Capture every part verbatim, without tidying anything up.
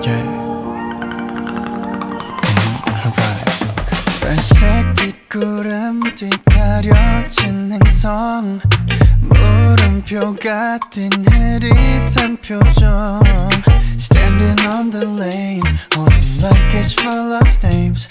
빨색빛 구름 뒤 가려진 행성 물음표 같은 흐릿한 표정 Standing on the lane holding luggage full of names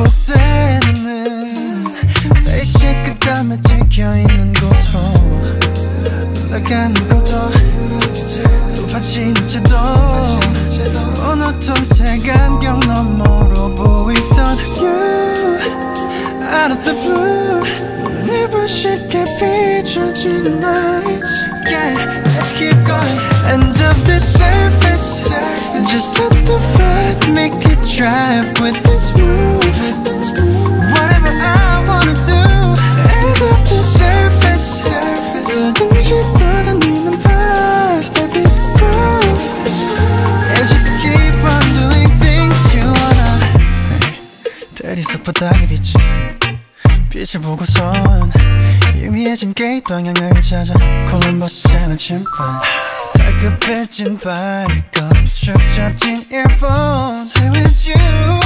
반복되는 face 끝담에 찍혀있는 곳으로 흘러가는 것도 높아지는 채도 모노톤 색안경 너머로 보이던 view Out of the blue 눈이 부시게 비춰지는 lights Yeah, let's keep going End of the surface Just let the flood make it drive with its move Whatever I wanna do End of the surface 두둥실 떠다니는 bus that we prove Let's just keep on doing things you wanna 대리석 바닥에 비친 빛을 보고선 희미해진 게이트 방향을 찾아 콜럼버스의 나침반 다급해진 발걸음 쭉 잡힌 earphones Here with you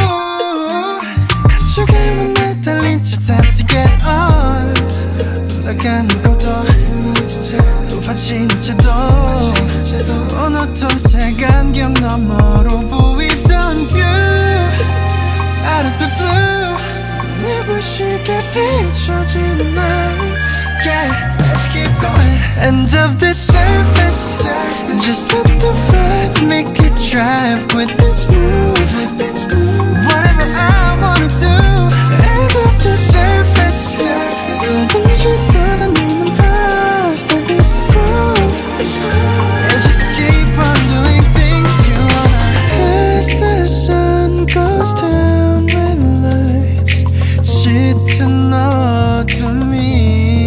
한쪽에만 내달린 채 time to get on 흘러가는 것도 높아지는 채도 모노톤 색안경 너머로 보이던 view Out of the blue 눈이 부시게 비춰지는 lights Yeah, let's keep going End of the surface Just let the flood make it drive with its move Whatever I wanna do End of the surface 두둥실 떠다니는 bus that we prove Let's just keep on doing things you wanna As the sun goes down with lights 짙은 어둠이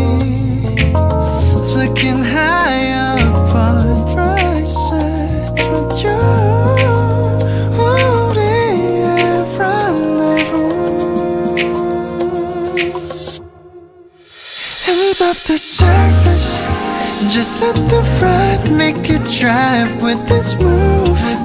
Flicking high up on bright sides with you 우리의 rendezvous End of the surface Just let the flood make it drive with its move